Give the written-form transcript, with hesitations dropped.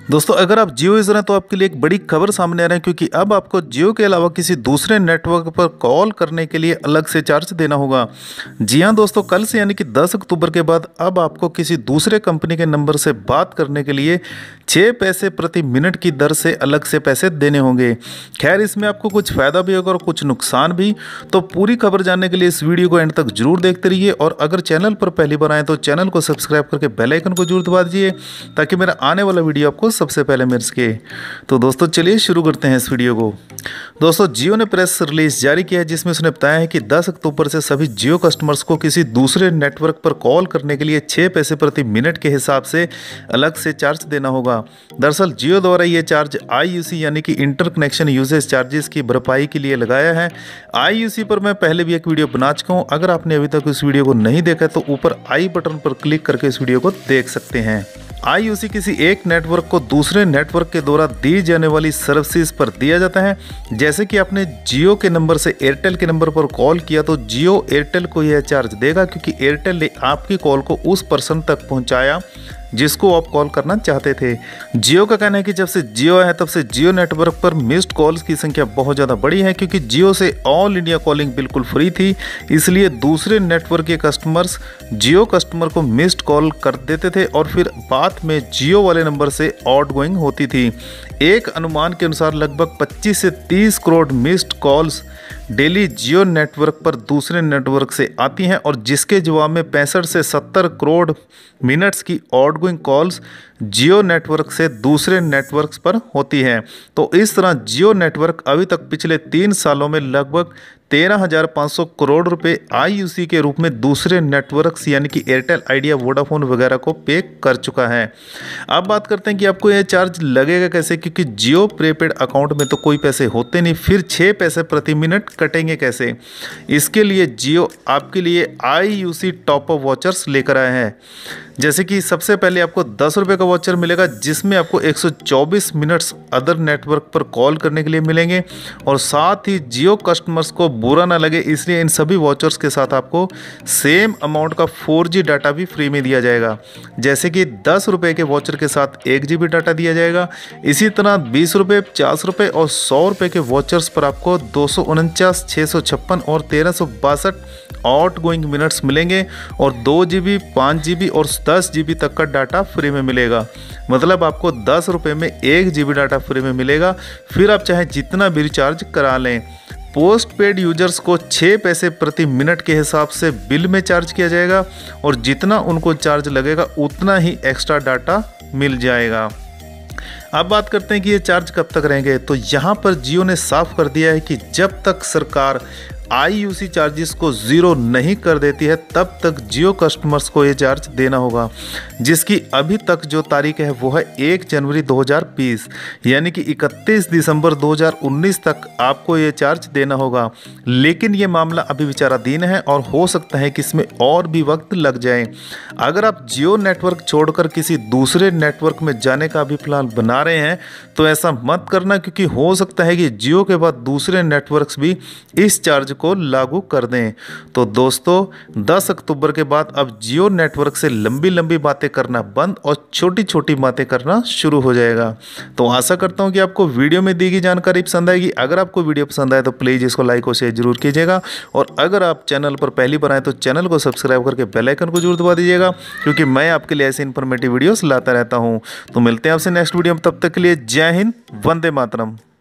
दोस्तों अगर आप जियो यूज़र हैं तो आपके लिए एक बड़ी खबर सामने आ रही है, क्योंकि अब आपको जियो के अलावा किसी दूसरे नेटवर्क पर कॉल करने के लिए अलग से चार्ज देना होगा। जी हां दोस्तों, कल से यानी कि 10 अक्टूबर के बाद अब आपको किसी दूसरे कंपनी के नंबर से बात करने के लिए 6 पैसे प्रति मिनट की दर से अलग से पैसे देने होंगे। खैर, इसमें आपको कुछ फ़ायदा भी होगा और कुछ नुकसान भी। तो पूरी खबर जानने के लिए इस वीडियो को एंड तक जरूर देखते रहिए, और अगर चैनल पर पहली बार आए तो चैनल को सब्सक्राइब करके बेल आइकन को जरूर दबा दीजिए, ताकि मेरा आने वाला वीडियो आपको सबसे पहले मिल सके। तो दोस्तों चलिए शुरू करते हैं इस वीडियो को। दोस्तों जियो ने प्रेस रिलीज जारी किया है, जिसमें उसने बताया है कि 10 अक्टूबर से सभी जियो कस्टमर्स को किसी दूसरे नेटवर्क पर कॉल करने के लिए 6 पैसे प्रति मिनट के हिसाब से अलग से चार्ज देना होगा। दरअसल जियो द्वारा ये चार्ज IUC यानी कि इंटर कनेक्शन यूजेज चार्जेस की भरपाई के लिए लगाया है। IUC पर मैं पहले भी एक वीडियो बना चुका हूँ। अगर आपने अभी तक इस वीडियो को नहीं देखा तो ऊपर आई बटन पर क्लिक करके इस वीडियो को देख सकते हैं। IUC किसी एक नेटवर्क को दूसरे नेटवर्क के द्वारा दी जाने वाली सर्विसेज पर दिया जाता है। जैसे कि आपने जियो के नंबर से एयरटेल के नंबर पर कॉल किया तो जियो एयरटेल को यह चार्ज देगा, क्योंकि एयरटेल ने आपकी कॉल को उस पर्सन तक पहुंचाया जिसको आप कॉल करना चाहते थे। जियो का कहना है कि जब से जियो है तब से जियो नेटवर्क पर मिस्ड कॉल्स की संख्या बहुत ज़्यादा बढ़ी है, क्योंकि जियो से ऑल इंडिया कॉलिंग बिल्कुल फ्री थी। इसलिए दूसरे नेटवर्क के कस्टमर्स जियो कस्टमर को मिस्ड कॉल कर देते थे और फिर बाद में जियो वाले नंबर से आउटगोइंग होती थी। एक अनुमान के अनुसार लगभग 25 से 30 crore missed calls daily Jio network पर दूसरे नेटवर्क से आती हैं, और जिसके जवाब में 65 से 70 करोड़ मिनट्स की आउटगोइंग कॉल्स जियो नेटवर्क से दूसरे नेटवर्क्स पर होती हैं। तो इस तरह जियो नेटवर्क अभी तक पिछले 3 सालों में लगभग 13,500 करोड़ रुपए IUC के रूप में दूसरे नेटवर्क्स यानी कि एयरटेल, आइडिया, वोडाफोन वगैरह को पे कर चुका है। अब बात करते हैं कि आपको यह चार्ज लगेगा कैसे, क्योंकि जियो प्रीपेड अकाउंट में तो कोई पैसे होते नहीं, फिर 6 पैसे प्रति मिनट कटेंगे कैसे। इसके लिए जियो आपके लिए IUC टॉप अप वॉचर्स लेकर आए हैं। जैसे कि सबसे पहले आपको 10 रुपये का वॉचर मिलेगा, जिसमें आपको 124 मिनट्स अदर नेटवर्क पर कॉल करने के लिए मिलेंगे। और साथ ही जियो कस्टमर्स को बुरा ना लगे, इसलिए इन सभी वॉचर्स के साथ आपको सेम अमाउंट का 4G डाटा भी फ्री में दिया जाएगा। जैसे कि 10 रुपये के वॉचर के साथ 1 GB डाटा दिया जाएगा। इसी तरह 20 रुपये, 50 रुपये और 100 रुपये के वॉचर्स पर आपको 249, 656 और 1362 आउटगोइंग मिनट्स मिलेंगे, और 2 GB, 5 GB और 10 GB तक का डाटा फ्री में मिलेगा। मतलब आपको 10 रुपये में 1 GB डाटा फ्री में मिलेगा। फिर आप चाहे जितना भी रिचार्ज करा लें। पोस्ट पेड यूजर्स को 6 पैसे प्रति मिनट के हिसाब से बिल में चार्ज किया जाएगा, और जितना उनको चार्ज लगेगा उतना ही एक्स्ट्रा डाटा मिल जाएगा। अब बात करते हैं कि ये चार्ज कब तक रहेंगे। तो यहाँ पर जियो ने साफ कर दिया है कि जब तक सरकार IUC चार्जेस को ज़ीरो नहीं कर देती है तब तक जियो कस्टमर्स को ये चार्ज देना होगा, जिसकी अभी तक जो तारीख है वो है 1 जनवरी 2020, यानी कि 31 दिसंबर 2019 तक आपको ये चार्ज देना होगा। लेकिन ये मामला अभी विचाराधीन है और हो सकता है कि इसमें और भी वक्त लग जाए। अगर आप जियो नेटवर्क छोड़कर किसी दूसरे नेटवर्क में जाने का भी प्लान बना रहे हैं तो ऐसा मत करना, क्योंकि हो सकता है कि जियो के बाद दूसरे नेटवर्क्स भी इस चार्ज को लागू कर दें। तो दोस्तों 10 अक्टूबर के बाद अब जियो नेटवर्क से लंबी लंबी बातें करना बंद और छोटी छोटी बातें करना शुरू हो जाएगा। तो आशा करता हूं कि आपको वीडियो में दी गई जानकारी पसंद आएगी। अगर आपको वीडियो पसंद आए तो प्लीज़ इसको लाइक और शेयर जरूर कीजिएगा, और अगर आप चैनल पर पहली बार आए तो चैनल को सब्सक्राइब करके बेल आइकन को जरूर दबा दीजिएगा, क्योंकि मैं आपके लिए ऐसे इन्फॉर्मेटिव वीडियोस लाता रहता हूं। तो मिलते हैं आपसे नेक्स्ट वीडियो में, तब तक के लिए जय हिंद, वंदे मातरम।